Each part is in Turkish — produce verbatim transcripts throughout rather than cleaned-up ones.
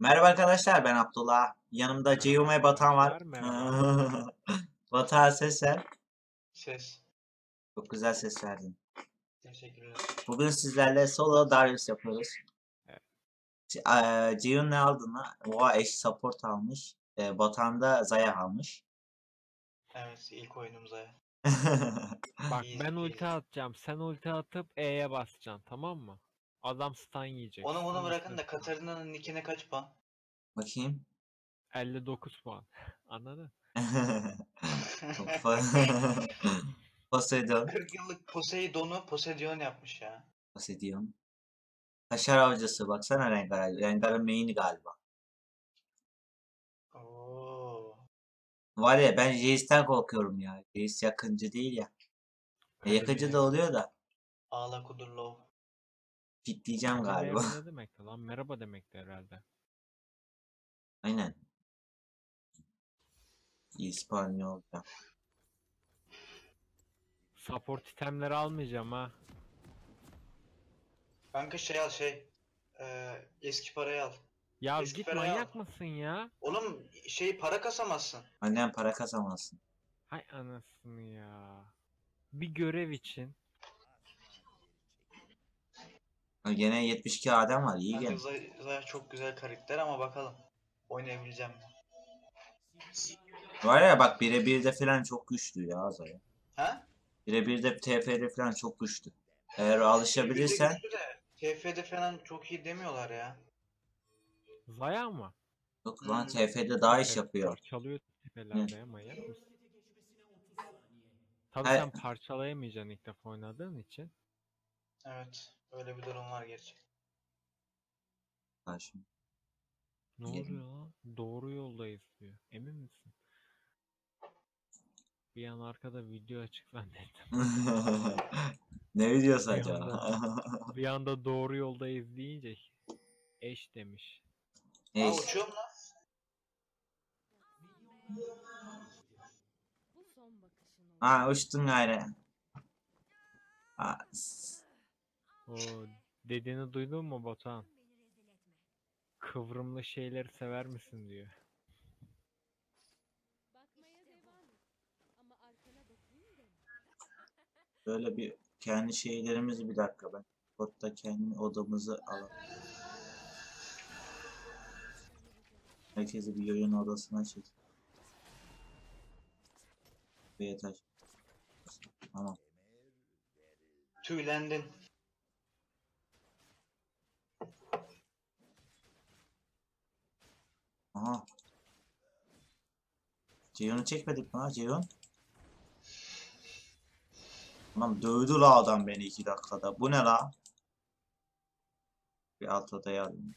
Merhaba arkadaşlar, ben Abdullah. Yanımda Ceyhun Merhaba ve Batuhan var. arkadaşlar, merhaba. Batuhan ses ver. Ses. Çok güzel ses verdin. Teşekkürler. Bugün sizlerle solo Darius yapıyoruz. Evet. C- eee, Ceyhun ne aldın lan? Oha eş support almış. E, Batuhan da Zaya almış. Evet, ilk oyunumuza. Bak İyi, ben ulti iyi. atacağım. Sen ulti atıp E'ye basacaksın, tamam mı? Adam stun yiyecek. Onu bunu Stun bırakın da üstüne stun. Katarina'nın nickine kaç puan? Bakayım. elli dokuz puan. Anladın? Po- Poseidon. kırk yıllık Poseidon'u Poseidon yapmış ya. Poseidon. Kaşar avcısı. Baksana Rengar. Rengar'ın main'i galiba. Oo. Var ya ben Jace'den korkuyorum ya. Jace yakıncı değil ya. E, Kadir yakıcı da Bey. oluyor da. Ağla kudurlu. Fitleyeceğim Kadir galiba. Bey ne demekti lan? Merhaba demekti herhalde. Aynen. İspanyolca. Support itemleri almayacağım ha. Kanka şey al şey. Eee eski parayı al. Ya Eski git parayı al. manyak mısın ya? Oğlum şey para kasamazsın. Annem para kazanmasın. Hay anasını ya. Bir görev için. Ha, gene yetmiş iki adam var. İyi Kanka gene. Zay, Zay çok güzel karakter ama bakalım. Oynayabileceğim mi? Var ya bak birebirde falan çok güçlü ya Zaya. Ha? Birebirde T F'de falan çok güçlü. Eğer Bir de alışabilirsen. güçlü de T F'de falan çok iyi demiyorlar ya. Zaya mı? Yok lan Hmm. T F'de daha iş Evet, yapıyor. parçalıyor Hı. tepelerde ya, manyak mısın? Tabii Her... sen parçalayamayacaksın ilk defa oynadığın için. Evet. Öyle bir durum var gerçekten. Ha, şimdi Ne gidelim. oluyor lan? Doğru yoldayız diyor. Emin misin? Bir an arkada video açık zannettim. Ne videosu Bir acaba? anda bir anda doğru yoldayız deyince eş demiş. Hey. Aa uçuyorum lan. Ha uçtun gayrı. Ha, s- O dediğini duydun mu Batuhan? Kıvrımlı şeyleri sever misin diyor. Böyle bir kendi şeylerimizi bir dakika ben. Kodda kendi odamızı alalım. Herkesi bir oyun odasına çek. Ve yeter. Tamam. Tüylendin. Aha. Ceyhun'u çekmedik mi ha Ceyhun? Tamam dövdü la adam beni iki dakikada. Bu ne la? Bir alt odaya alayım.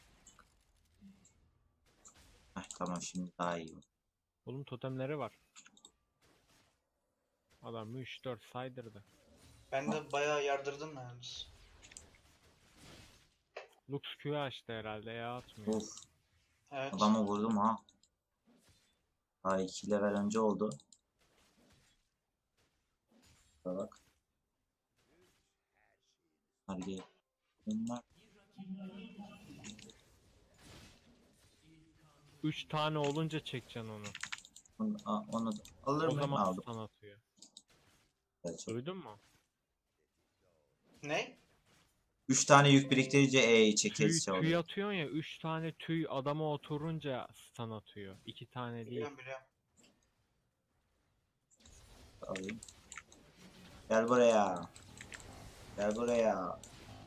Heh, tamam şimdi daha iyi. Oğlum totemleri var. Adam üç dört saydırdı. Ben de bayağı yardırdım yalnız. Lux Q açtı herhalde ya, atmıyor. Of. Evet. Adamı vurdum ha. Daha iki level önce oldu. Şuraya bak. Hadi gel. Bunlar. üç tane olunca çekeceksin onu. Onu, a- onu da alır O mıyım? zaman Aldım. stun atıyor. Gerçi. Duydun mu? Ne? Üç tane yük biriktirince E'yi Tüy, çekeriz şey tüy oluyor. atıyorsun ya, üç tane tüy adama oturunca stun atıyor. iki tane değil. Biliyorum biliyorum. Alayım. Gel buraya. Gel buraya.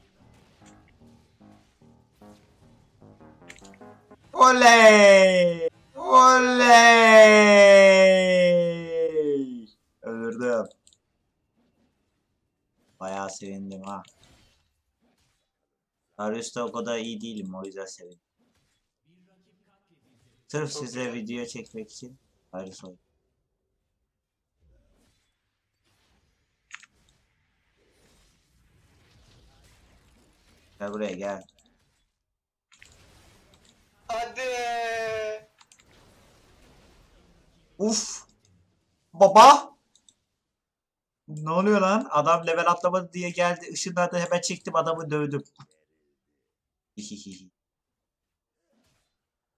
Oley! Oley! Öldürdüm. Bayağı sevindim ha. Darius'ta o kadar iyi değilim o yüzden sevindim. Sırf Çok size güzel. video çekmek için Darius oynadım. Gel buraya gel. Hadi. Uf! Baba! Ne oluyor lan? Adam level atlamadı diye geldi. Işınladı hemen çektim adamı dövdüm. Hihihi.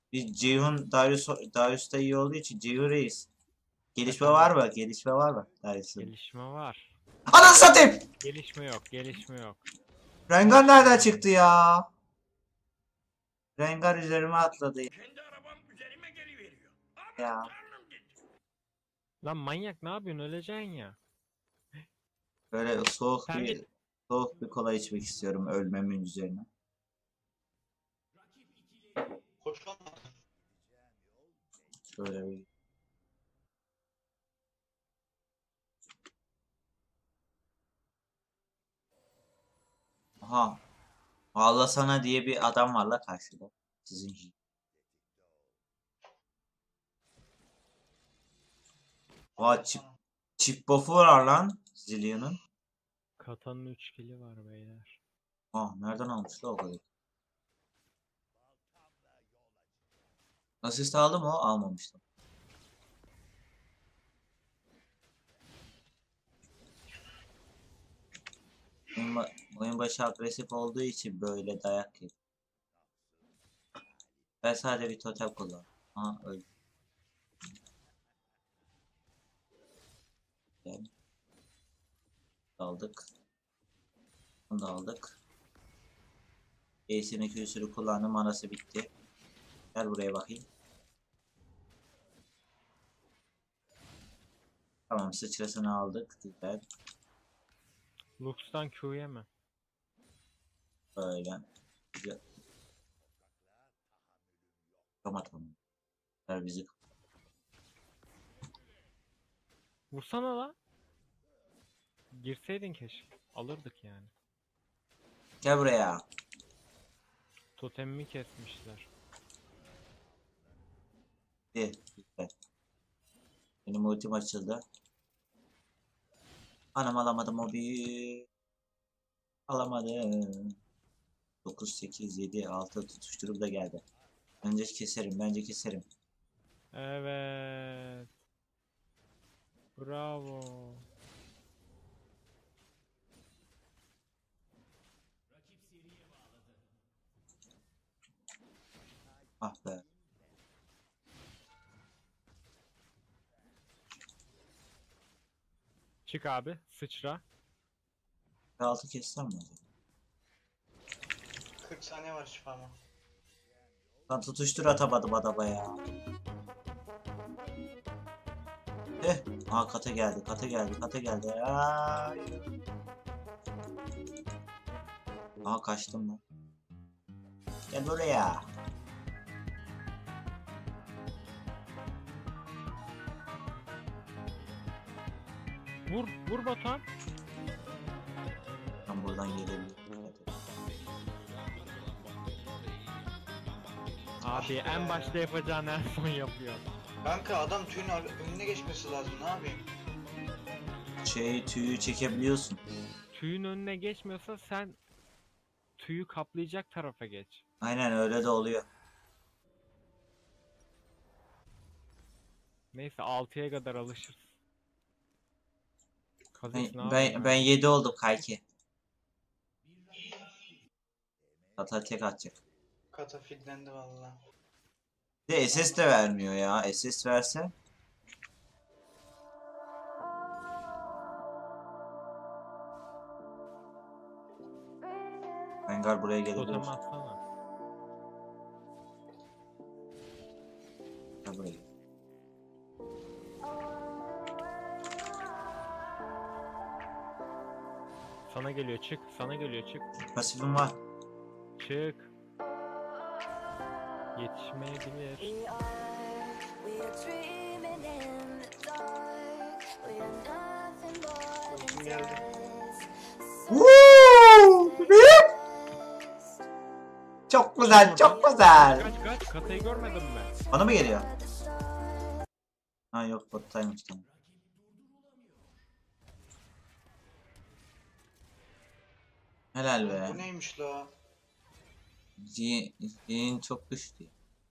Bir Ceyhun Darius, Darius da iyi olduğu için Ceyhun Reis. Gelişme Efendim? var mı? Gelişme var mı? Darius'un. Gelişme var. Ananı satayım! Gelişme yok, gelişme yok. Rengar nereden çıktı ya? Rengar üzerime atladı Kendi arabam üzerime geliveriyor. Aman ya. tanrım dedi. Lan manyak ne yapıyorsun? Öleceksin ya. Böyle soğuk Sen bir git. soğuk bir kola içmek istiyorum ölmemin üzerine. Hoş olmadı. Şöyle bir. Aha. Vallahi sana diye bir adam var la karşıda. Sizin için. Vay çip, çip buff'u var lan Zillion'un. Katanın üç kili var beyler. Ah nereden almış la o kadar? Asist aldı mı o? Almamıştım. Oyun, ba- oyun başı agresif olduğu için böyle dayak yedi. Ben sadece bir totem kullandım. Aha öldü. Gel. Aldık. Bunu da aldık. Ace'in iki üsürü kullandım. Manası bitti. Gel buraya bakayım. Tamam sıçrasını aldık. Güzel. Lux'tan Q yeme. Böyle. Güzel. Tamam tamam. Ver bizi. Vursana lan. Girseydin keşke. Alırdık yani. Gel buraya. Totemimi kesmişler. Hadi. Güzel. Benim ultim açıldı. Anam alamadım o bir. Alamadım. dokuz, sekiz, yedi, altı tutuşturup da geldi. Bence keserim. Bence keserim. Evet. Bravo. Ah be. Çık abi. Sıçra. altı kessem mi acaba? kırk saniye var şifama. Lan tutuştur atamadım adama ya. Eh. Aa kata geldi. Kata geldi. Kata geldi. Ay. Aa kaçtım ben. Gel buraya. Vur. Vur Batuhan. Ben buradan gelebilirim. Abi en başta yapacağın en son yapıyor. Kanka adam tüyün ar- önüne geçmesi lazım, ne yapayım? Şey tüyü çekebiliyorsun. Tüyün önüne geçmiyorsa sen tüyü kaplayacak tarafa geç. Aynen öyle de oluyor. Neyse altıya kadar alışırız. Ben, Kazık ne ben, yapayım ben abi? yedi oldum kanki. Kata tek atacak. Kata fidlendi valla. Bir de S S de vermiyor ya. S S verse. Rengar buraya gelebilir. Totem atsana. Gel buraya. Sana geliyor çık. Sana geliyor çık. Pasifim var. Çık. Yetişmeyebilir. We are, we are dreaming in the dark. We are nothing more Ultim than geldi. dust. Woo! Çok güzel, çok güzel. Kaç kaç. Katayı görmedin mi? Bana mı geliyor? Ha yok bottaymış tamam. Helal be. Bu neymiş la? Zihin çok güçlü.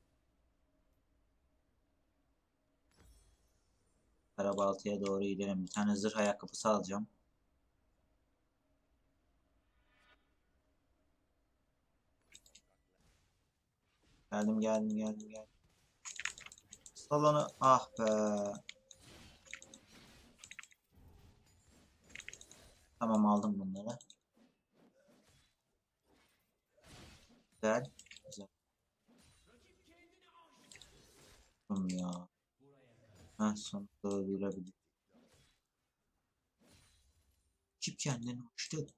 Karabaltı'ya doğru gidelim. Bir tane zırh ayakkabısı alacağım. Geldim geldim geldim geldim. Salonu ah be. Tamam aldım bunları. Güzel. Güzel. Tamam ya. Ha sonunda öldürebildim. Kim kendini uçtu?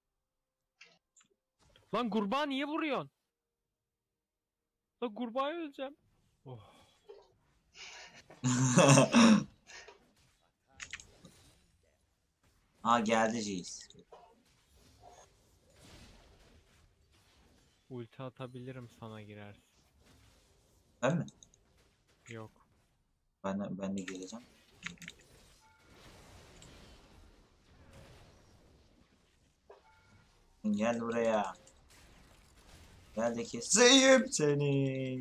Lan kurbağa niye vuruyorsun? Lan kurbağa öleceğim. Oh. Aa geldi Jace. Ulti atabilirim sana girersin. Ben mi? Yok. Ben de, ben de geleceğim. Gel buraya. Gel de keseyim seni.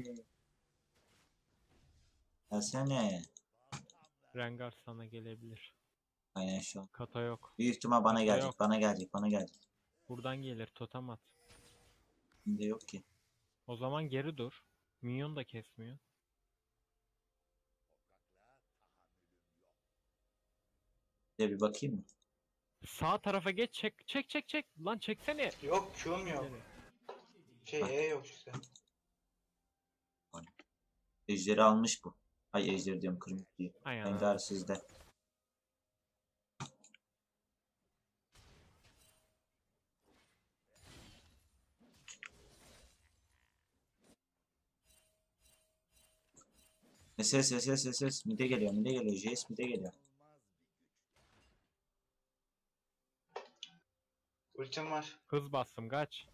Gelsene. Rengar sana gelebilir. Aynen şu an. Kata yok. Büyük ihtimal bana Kata gelecek. yok. Bana gelecek. Bana gelecek. Buradan gelir totem at. Şimdi yok ki. O zaman geri dur. Minyon da kesmiyor. Bir de bir bakayım mı? Sağ tarafa geç çek çek çek çek. Lan çeksene. Yok Q'm yok. İleri. Şey Bak. E yok işte. Ejderi almış bu. Ay ejderi diyorum kırmızıyı. Aynen. Rengar sizde. Ses ses ses ses ses. Mide geliyor mide geliyor. Jace mide geliyor. Ultim var. Hız bastım kaç.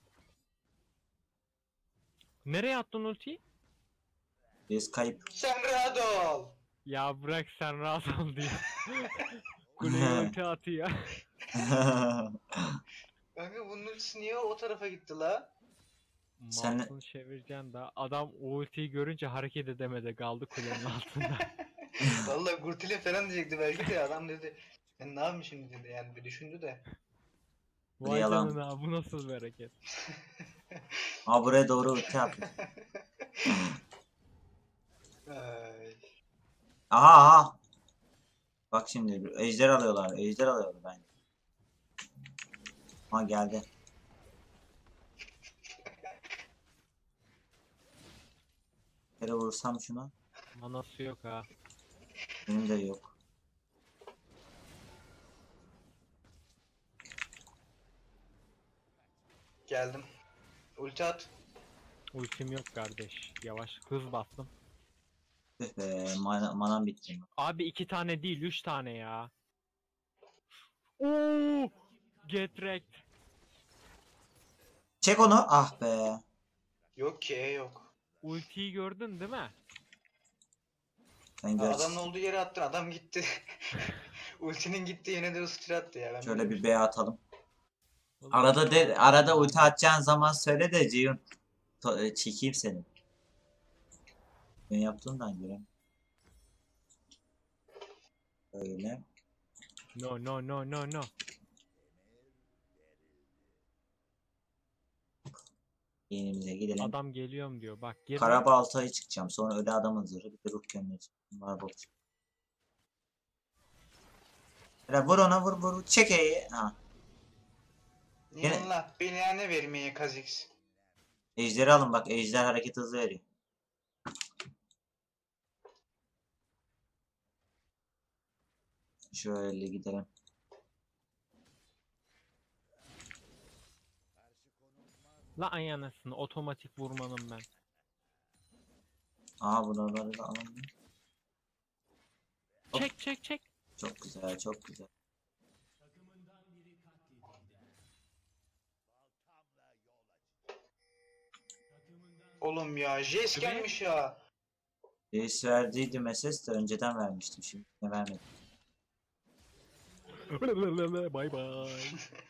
Nereye attın ultiyi? Jace kayıp. Sen rahat ol. Ya bırak sen rahat ol diye. Kuleye ulti atıyor. Kanka bunun ultisi niye o tarafa gitti la? Sen- Mouse'unu çevireceksin da adam o ultiyi görünce hareket edemedi kaldı kulenin altında. Vallahi Gurtile falan diyecekti belki de adam dedi. Ben ne yapayım şimdi dedi yani bir düşündü de. Vay Yalan. canına bu nasıl bir hareket? Aa buraya doğru ulti attı. Ay. Aha aha. Bak şimdi ejder alıyorlar. Ejder alıyorlar ben. Ha geldi. Bir kere vursam şuna. Manası yok ha. Benim de yok. Geldim. Ulti at. Ultim yok kardeş. Yavaş hız bastım. Tüh be mana, manam bitti. Abi iki tane değil üç tane ya. Oo! Get wrecked. Çek onu. Ah be. Yok ki E yok. Ultiyi gördün değil mi? Sen Ha, gör. adamın olduğu yere attın adam gitti. Ultinin gitti yine de ısıtır attı ya. Ben Şöyle böyle bir B atalım. Arada de arada ulti atacağın zaman söyle de Ceyhun. To- e, Çekeyim seni. Ben yaptığımdan göre. Öyle. No no no no no. Yenimize gidelim. Adam geliyorum diyor. Bak geri. Karabalta'ya çıkacağım. Sonra öyle adamın zırhı. Bir de ruh gömleği. Var bok. Hele vur ona vur vur. Çek E'yi. Ha. Niye Yine- Allah belanı vermeye Kha'Zix. Ejderi alın bak. Ejder hareket hızı veriyor. Şöyle gidelim. La ayanasını otomatik vurmanım ben. Aa buraları da alalım. Hop. Çek çek çek. Çok güzel çok güzel. Oğlum ya Jace Tabii. gelmiş ya. Reis verdiydi S S de önceden vermiştim. Şimdi ne vermedim. Bye bye.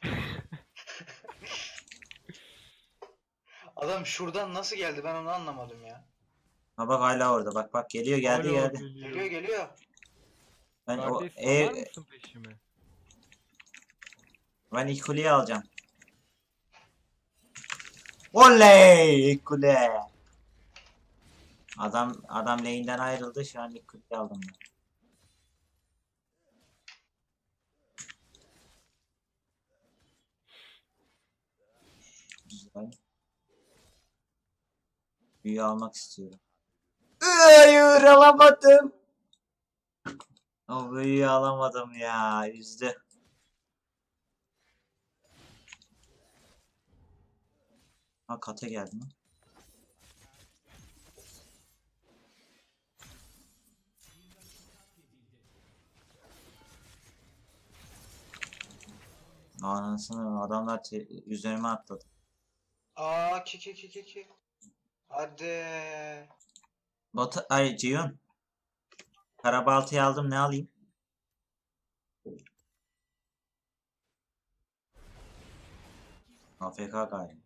Adam şuradan nasıl geldi ben onu anlamadım ya. Ha bak hala orada. Bak bak geliyor geldi Alo, geldi. geliyor. Geliyor geliyor. Ben o Kardeş e, salar mısın peşime? ben ilk kuleyi alacağım. Oley ilk kule. Adam adam lane'den ayrıldı. Şu an ilk kırk aldım ben. Güzel. Büyü almak istiyorum. Hayır alamadım. O büyüyü alamadım ya. Yüzdü. Ha kata geldi mi? Anasını adamlar te- üzerime atladı. Aa ki ki ki ki ki. Hadi. Bota ay Ceyhun. Karabaltayı aldım ne alayım? A F K galiba.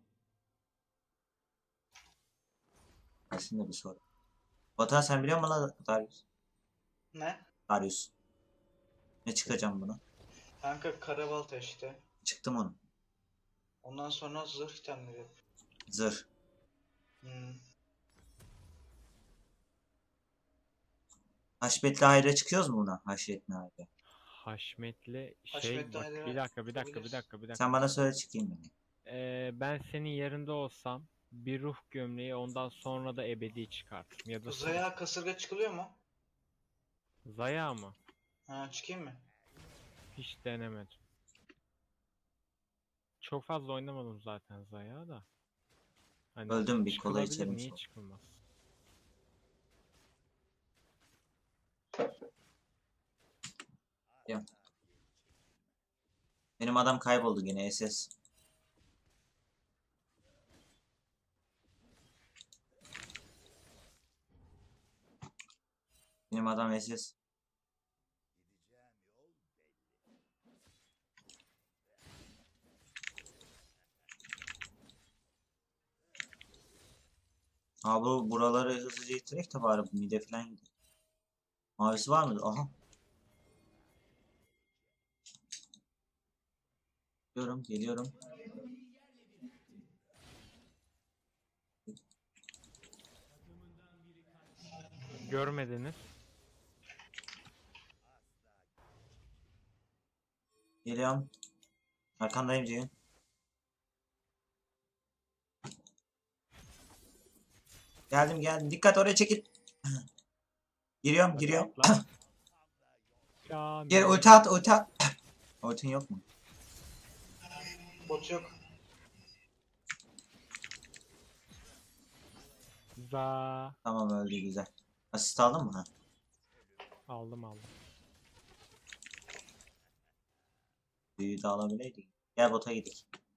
Aslında bir soru. Batuhan sen biliyor musun lan Darius? Ne? Darius. Ne çıkacağım buna? Kanka karabalta işte. Çıktım onu. Ondan sonra zırh itemleri. Zırh. Hmm. Haşmetli Hayra çıkıyoruz mu buna? Haşmetli Hayra. Haşmetli şey Haşmetli bak Hayra bir dakika bir dakika bir yapabiliriz. dakika bir dakika. Sen bana söyle çıkayım ben. Ee, ben senin yerinde olsam bir ruh gömleği ondan sonra da ebedi çıkartırım ya da Zaya kasırga çıkılıyor mu? Zaya mı? Ha çıkayım mı? Hiç denemedim. Çok fazla oynamadım zaten Zaya da. Hani Öldüm bir kola çıkılabilir, içerim niye sonra. çıkılmaz? Benim adam kayboldu yine S S. Benim adam S S. Ha bu buraları hızlıca itirek de bari bu mide falan gidiyor. Mavisi var mı? Aha. Geliyorum, geliyorum. Görmediniz. Geliyorum. Arkandayım Ceyhun. Geldim geldim. Dikkat oraya çekil. Giriyorum Hadi giriyorum. atla. Can Gel ulti at ulti at. Ultin yok mu? Bot yok. Za Tamam öldü güzel. Asist aldın mı? Ha. aldım aldım. Büyüğü de alabileydik. Gel bota gidelim.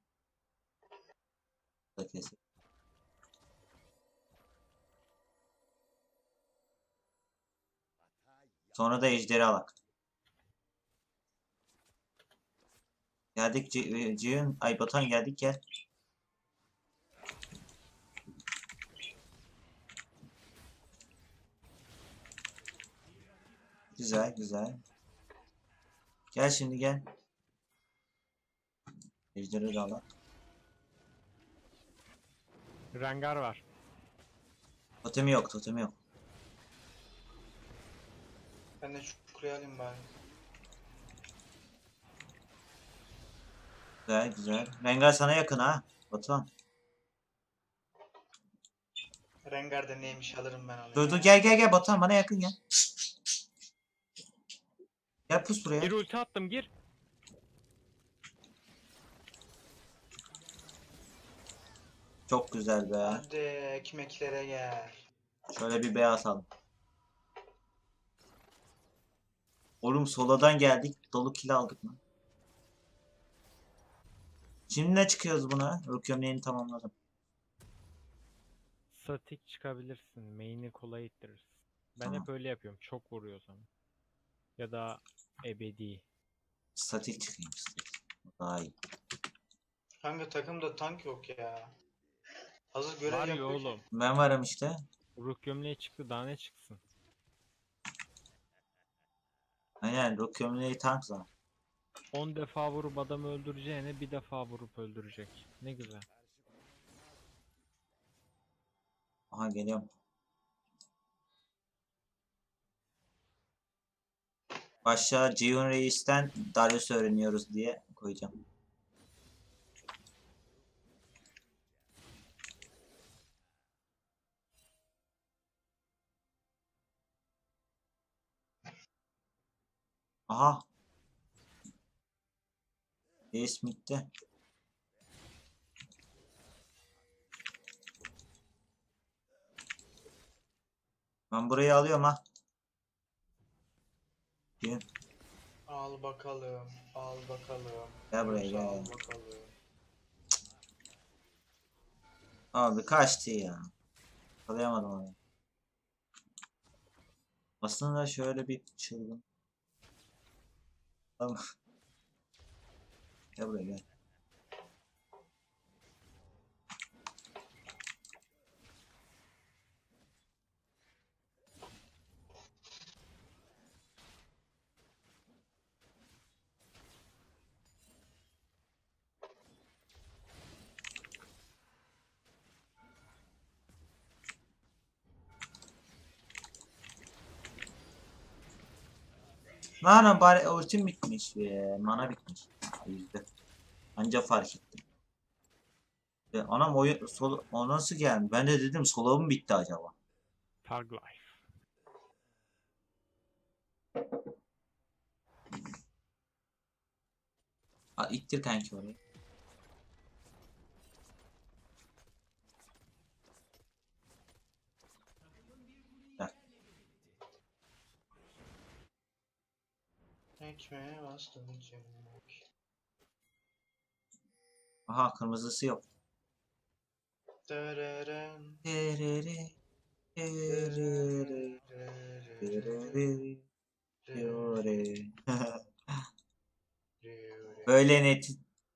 Bota kesin. Sonra da ejderi alak. Geldik C- Ceyhun. Ay Batuhan geldik gel. Güzel güzel. Gel şimdi gel. Ejderi de alak. Rengar var. Totemi yok totemi yok. Ben de şu kuleyi alayım bari. Güzel güzel. Rengar sana yakın ha. Batuhan. Rengar da neymiş alırım ben onu. Dur ya. dur gel gel gel Batuhan bana yakın gel. Gel pus buraya. Gir ulti attım gir. Çok güzel be. Hadi ekmeklere gel. Şöyle bir beyaz alalım. Oğlum soladan geldik. Dolu kill aldık mı? Şimdi ne çıkıyoruz buna? Ruh gömleğini tamamladım. Statik çıkabilirsin. Main'i kolay ittirirsin. Ben Tamam. hep öyle yapıyorum. Çok vuruyor sana. Ya da ebedi. Statik çıkayım statik. Daha iyi. Kanka takımda tank yok ya. Hazır görev Var ya yapıyor ki. oğlum. Ben varım işte. Ruh gömleği çıktı daha ne çıksın? Aynen ruh gömleği tank zaten. on defa vurup adamı öldüreceğine bir defa vurup öldürecek. Ne güzel. Aha geliyorum. Aşağı Ceyhun Reis'ten Darius öğreniyoruz diye koyacağım. Aha. Reis bitti. Ben burayı alıyorum ha. Gelin. Al bakalım. Al bakalım. Gel buraya, Yoksa gel. Al bakalım. Abi kaçtı ya. Alayamadım onu. Aslında şöyle bir çılgın. Tamam. Gel buraya gel. Lan bari ultim bitmiş be. Mana bitmiş. Yüzde. Anca fark ettim. E, anam oyun sol o nasıl geldi? Ben de dedim solo mu bitti acaba? Tag life. Ha, ittir kanki orayı. Gel. Ekmeğe bastım çevirmek. Aha kırmızısı yok. Dırırın, Terere, terere, dırırın, terere, terere. dırırın. Böyle net.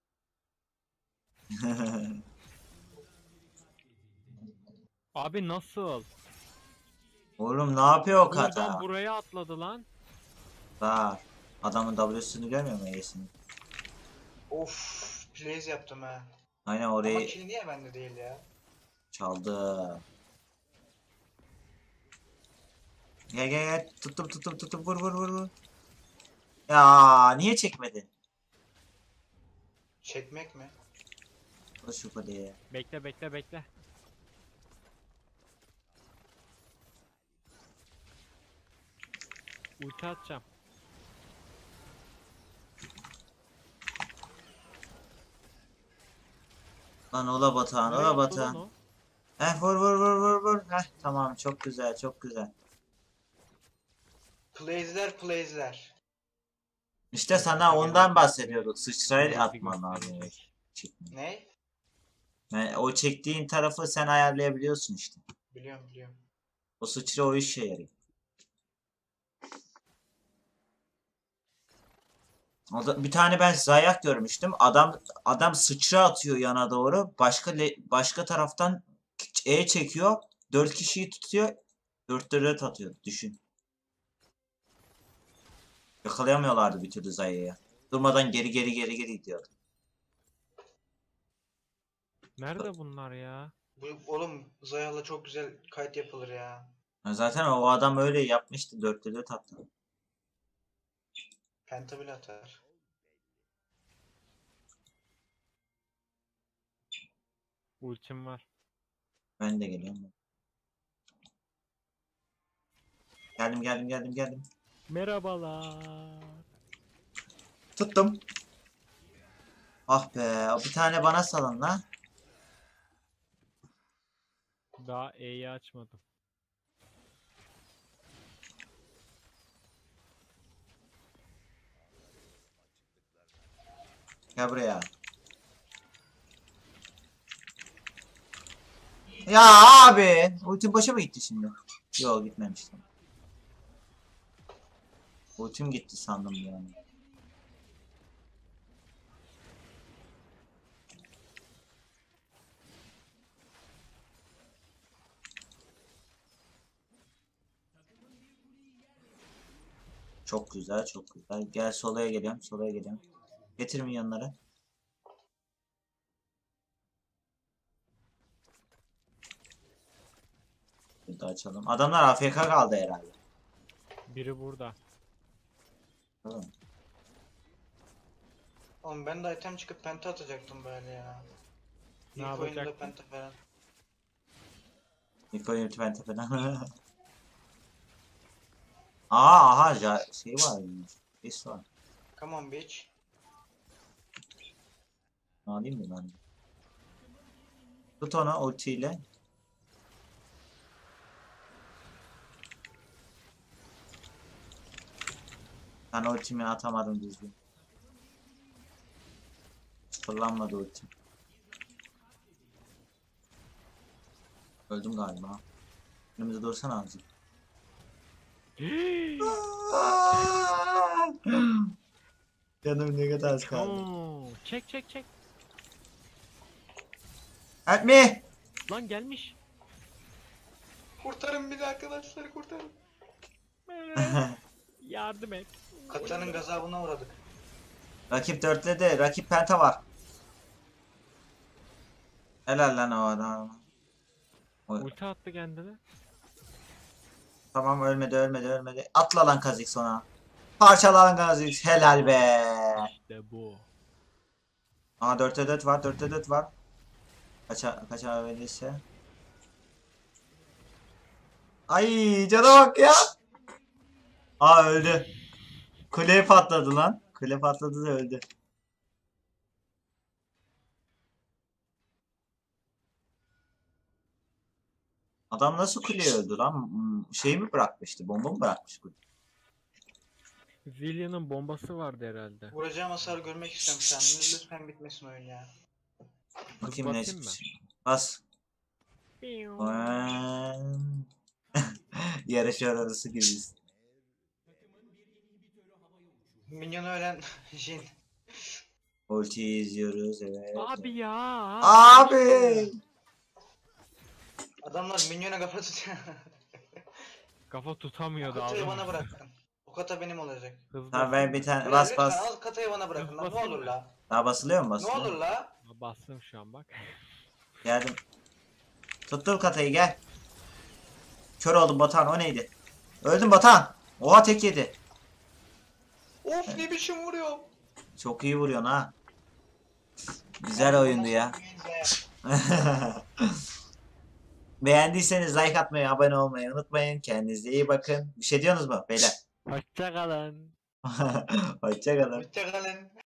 Abi nasıl? Oğlum ne yapıyor o Buradan kata? buraya atladı lan. Var. Adamın W'sunu görmüyor mu E'sini? Of, plays yaptım ha. Aynen Ama orayı kill niye bende değil ya? çaldı. Gel gel gel. Tuttum tuttum tuttum. Vur vur vur vur. Ya niye çekmedi? Çekmek mi? Vur şu kolye. Bekle bekle bekle. Ulti atacağım. Lan ola Batuhan Nereye ola attı lan Batuhan. o? Heh vur vur vur vur vur. Heh tamam çok güzel çok güzel. Plays'ler plays'ler. İşte sana ondan bahsediyorduk. Sıçrayla atman lazım. Çekmeyi. Ne? Yani o çektiğin tarafı sen ayarlayabiliyorsun işte. Biliyorum biliyorum. O sıçra o işe yarıyor. O da- bir tane ben zayak görmüştüm. Adam adam sıçra atıyor yana doğru. Başka le- başka taraftan E çekiyor. Dört kişiyi tutuyor. Dörtte dört atıyor. Düşün. Yakalayamıyorlardı bir türlü Zaya'yı. Durmadan geri geri geri geri gidiyordu. Nerede bunlar ya? Bu, oğlum Zayah'la çok güzel kayıt yapılır ya. Ya zaten o adam öyle yapmıştı. Dörtte dört attı. Penta bile atar. Ultim var. Ben de geliyorum. Geldim geldim geldim geldim. Merhabalar. Tuttum. Ah be. Bir tane bana salın la. Daha E'yi açmadım. Gel buraya. Ya abi. Ultim başa mı gitti şimdi? Yok gitmemiş. Ultim gitti sandım yani. Çok güzel, çok güzel. Gel solaya geliyorum, solaya geliyorum. Getir minyonları. Burada açalım. Adamlar A F K kaldı herhalde. Biri burada. Tamam. Oğlum ben de item çıkıp penta atacaktım böyle ya. Ne İlk oyunda yapacaktın? penta falan. İlk oyun ben tepeden. Aa aha ja şey var. Biz var. Come on bitch. Alayım mı ben? Tut onu ultiyle. Ben ultimi atamadım düzgün. Fırlanmadı ultim. Öldüm galiba. Önümüzde dursana azıcık. Canım ne kadar az kaldı. Oo, çek çek çek. Help me! Lan gelmiş. Kurtarın beni arkadaşlar, kurtarın. Yardım et. Katanın gazabına uğradık. Rakip dörtledi. Rakip penta var. Helal lan o adam. O- Ulti attı kendine. Tamam ölmedi ölmedi ölmedi. Atla lan Kha'Zix sonra. Parçala lan Kha'Zix. Helal be. İşte bu. Aha dörtte dört var dörtte dört var. Kaça kaça verirse. Ay cana bak ya. Aa öldü. Kule patladı lan. Kule patladı da öldü. Adam nasıl kuleye öldü lan? Hmm, Şey mi bırakmıştı? Bomba mı bırakmış kule? Zillion'un bombası vardı herhalde. Vuracağım hasar görmek istiyorum şu an. Lütfen bitmesin oyun ya. Bakayım ne basayım mı? çıkmış. Bas. Yarış arabası gibiyiz. Minyon ölen Jin. Ultiyi izliyoruz evet. Abi ya. Abi. Adamlar minyona kafa tutuyor. Kafa tutamıyordu Katayı abi. bana bırakın. O kata benim olacak. Hızlı Tamam ben bir tane Beyler, bas lütfen bas. al katayı bana bırakın lan. Ne Basayım olur mı? la. Daha basılıyor mu Ne basılıyor? olur la. Bastım şu an bak. Geldim. Tuttum katayı gel. Kör oldum Batuhan o neydi? Öldüm Batuhan. Oha tek yedi. Of ne biçim vuruyor. Çok iyi vuruyorsun ha. Güzel oyundu ya. Beğendiyseniz like atmayı, abone olmayı unutmayın. Kendinize iyi bakın. Bir şey diyorsunuz mu beyler? Hoşçakalın. Hoşçakalın. Hoşçakalın.